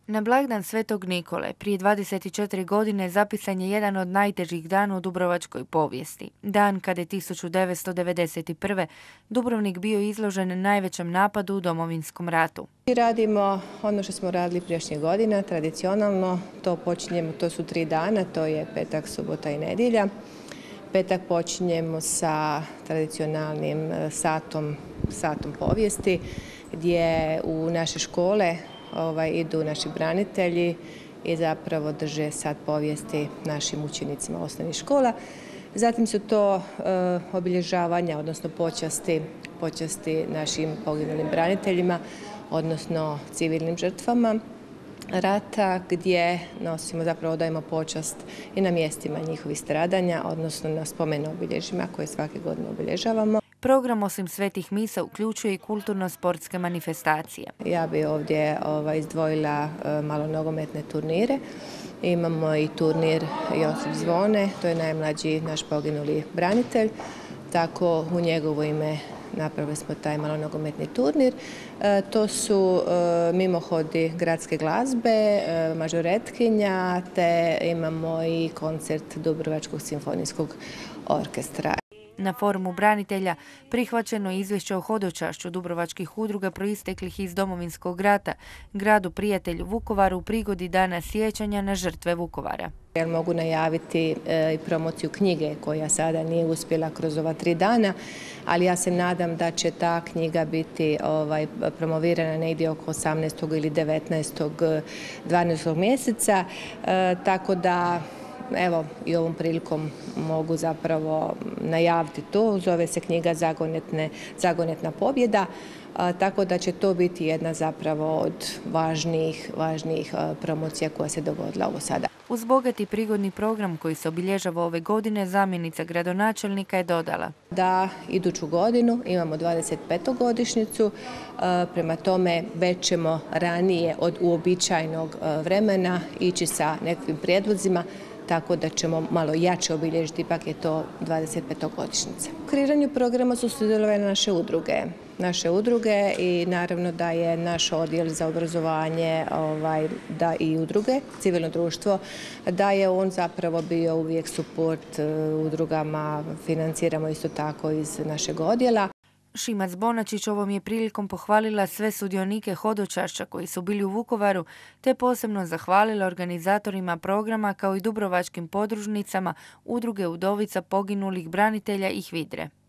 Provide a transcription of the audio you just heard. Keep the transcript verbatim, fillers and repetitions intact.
Na blagdan Svetog Nikole prije dvadeset četiri godine zapisan je jedan od najtežih dana u dubrovačkoj povijesti. Dan kada je tisuću devetsto devedeset prve. Dubrovnik bio izložen najvećem napadu u Domovinskom ratu. Radimo ono što smo radili prijašnjih godina, tradicionalno. To počinjemo, to su tri dana, to je petak, subota i nedjelja. Petak počinjemo sa tradicionalnim satom, satom povijesti, gdje u naše škole Ovaj, idu naši branitelji i zapravo drže sat povijesti našim učenicima osnovnih škola. Zatim su to e, obilježavanja, odnosno počasti, počasti našim poginulim braniteljima, odnosno civilnim žrtvama rata, gdje nosimo, zapravo odajemo počast i na mjestima njihovih stradanja, odnosno na spomen obilježjima koje svake godine obilježavamo. Program osim svetih misa uključuje i kulturno-sportske manifestacije. Ja bi ovdje ovaj, izdvojila e, malo nogometne turnire. Imamo i turnir Josip Zvone, to je najmlađi naš poginuli branitelj. Tako u njegovo ime napravili smo taj malo nogometni turnir. E, to su e, mimohodi gradske glazbe, e, mažoretkinja, te imamo i koncert Dubrovačkog simfonijskog orkestra. Na forumu branitelja prihvaćeno je izvješće o hodočašću dubrovačkih udruga proisteklih iz Domovinskog rata, gradu prijatelju Vukovaru u prigodi Dana sjećanja na žrtve Vukovara. Ja mogu najaviti e, i promociju knjige koja sada nije uspjela kroz ova tri dana, ali ja se nadam da će ta knjiga biti ovaj, promovirana negdje oko osamnaestog ili devetnaestog dvanaestog mjeseca, e, tako da evo i ovom prilikom mogu zapravo najaviti to. Zove se knjiga Zagonetne, Zagonetna pobjeda, a, tako da će to biti jedna zapravo od važnijih, važnijih a, promocija koja se dogodila ovo sada. Uz bogati prigodni program koji se obilježava ove godine, zamjenica gradonačelnika je dodala da iduću godinu imamo dvadeset petu godišnjicu, prema tome već ćemo ranije od uobičajenog vremena ići sa nekakvim prijedlozima, tako da ćemo malo jače obilježiti, ipak je to dvadeset peta godišnjica. U kreiranju programa su sudjelovale naše udruge. Naše udruge i naravno da je naš odjel za obrazovanje ovaj, da i udruge, civilno društvo, da je on zapravo bio uvijek suport udrugama, financiramo isto tako iz našeg odjela. Šimac Bonačić ovom je prilikom pohvalila sve sudionike hodočašća koji su bili u Vukovaru, te posebno zahvalila organizatorima programa kao i dubrovačkim podružnicama Udruge udovica poginulih branitelja i HVIDRE.